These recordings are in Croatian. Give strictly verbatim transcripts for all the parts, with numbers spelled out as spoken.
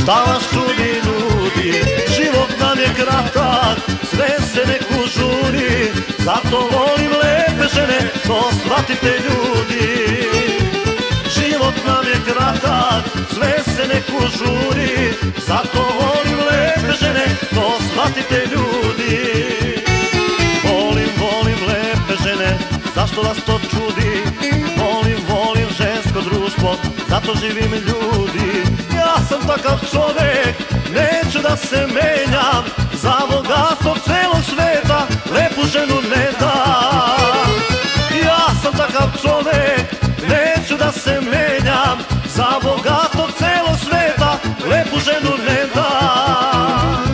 Šta vas čudi ljudi, život nam je kratak, sve se neku žuri, zato volim lepe žene, to shvatite ljudi. Život nam je kratak, sve se neku žuri, zato volim lepe žene, to shvatite ljudi. Volim, volim lepe žene, zašto vas to čudi? Volim, volim žensko društvo, zato živim ljudi. Ja sam takav čovek, neću da se menjam, za bogatstvo celog sveta lepu ženu ne dam. Ja sam takav čovek, neću da se menjam, za bogatstvo celog sveta lepu ženu ne dam.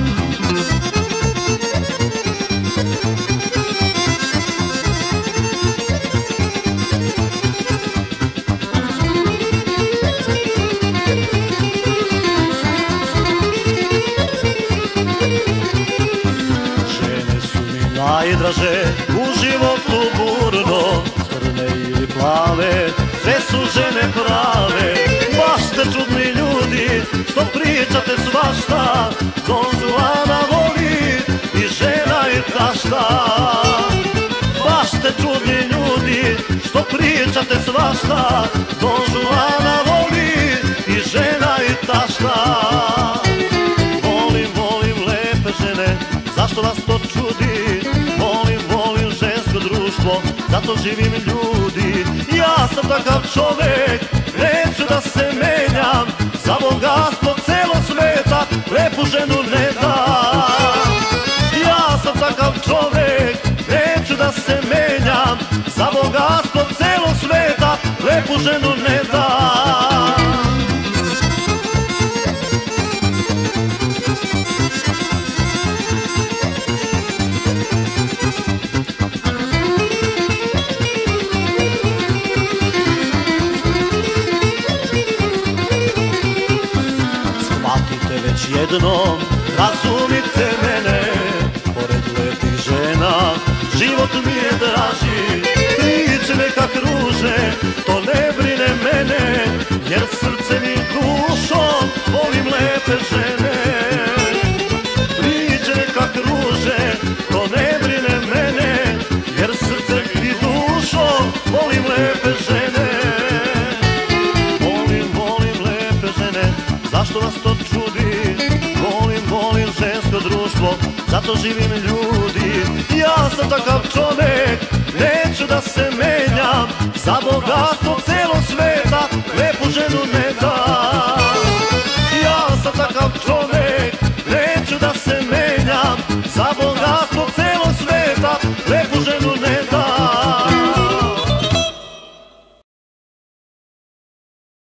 Najdraže u životu burno, crne ili plave, sve su žene prave. Baš ste čudni ljudi, što pričate svašta, Don Juana voli i žena i tašta. Baš ste čudni ljudi, što pričate svašta, Don Juana voli i žena i tašta. Volim, volim lepe žene, zašto vas to čudi? Zato živim ljudi. Ja sam takav čovek, neću da se menjam, za bogatstvo celog sveta lepu ženu ne dam. Ja sam takav čovek, neću da se menjam, za bogatstvo celog sveta lepu ženu ne dam. Jednom razumite mene, pored lepih žena život mi je draži. Priče neka kruže, to ne brine mene, jer srcem i dušom volim lepe žene. Priče neka kruže, to ne brine mene, jer srcem i dušom volim lepe žene. Volim, volim lepe žene, zašto vas to čudi? Volim žensko društvo, zato živim ljudi. Ja sam takav čovek, neću da se menjam, za bogatstvo